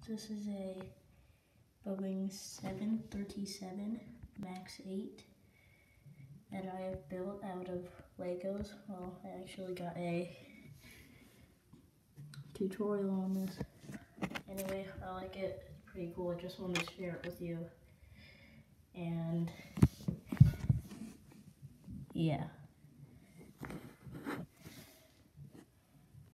This is a Boeing 737 Max 8 that I have built out of Legos. Well, I actually got a tutorial on this. Anyway, I like it. It's pretty cool. I just wanted to share it with you. And yeah.